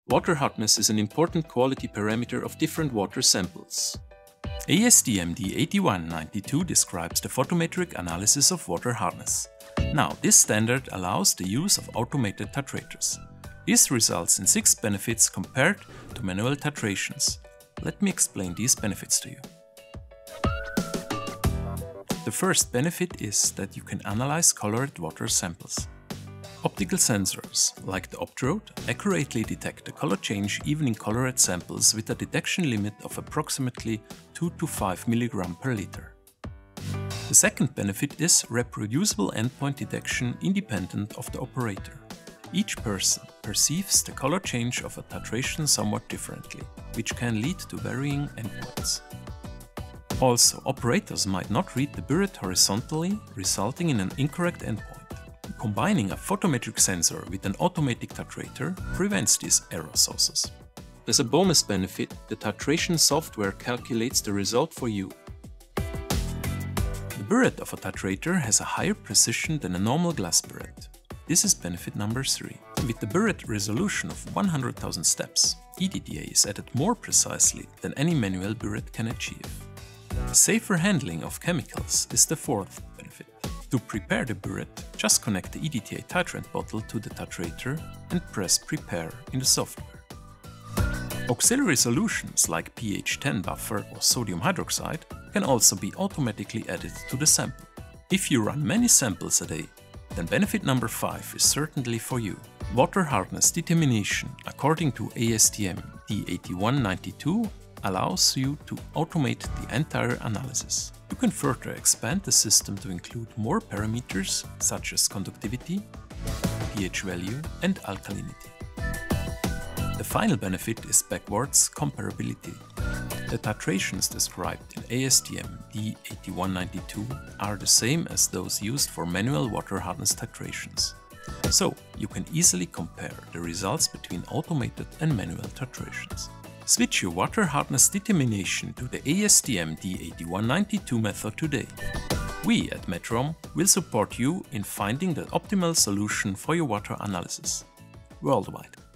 Water hardness is an important quality parameter of different water samples. ASTM D8192 describes the photometric analysis of water hardness. Now, this standard allows the use of automated titrators. This results in 6 benefits compared to manual titrations. Let me explain these benefits to you. The first benefit is that you can analyze colored water samples. Optical sensors, like the Optrode, accurately detect the color change even in colored samples with a detection limit of approximately 2 to 5 mg per liter. The second benefit is reproducible endpoint detection independent of the operator. Each person perceives the color change of a titration somewhat differently, which can lead to varying endpoints. Also, operators might not read the burette horizontally, resulting in an incorrect endpoint. Combining a photometric sensor with an automatic titrator prevents these error sources. As a bonus benefit, the titration software calculates the result for you. The burette of a titrator has a higher precision than a normal glass burette. This is benefit number 3. With the burette resolution of 100,000 steps, EDTA is added more precisely than any manual burette can achieve. Safer handling of chemicals is the fourth benefit. To prepare the burette, just connect the EDTA titrant bottle to the titrator and press Prepare in the software. Auxiliary solutions like pH 10 buffer or sodium hydroxide can also be automatically added to the sample. If you run many samples a day, then benefit number 5 is certainly for you. Water hardness determination according to ASTM D8192 allows you to automate the entire analysis. You can further expand the system to include more parameters such as conductivity, pH value, and alkalinity. The final benefit is backwards comparability. The titrations described in ASTM D8192 are the same as those used for manual water hardness titrations. So, you can easily compare the results between automated and manual titrations. Switch your water hardness determination to the ASTM D8192 method today. We at Metrom will support you in finding the optimal solution for your water analysis worldwide.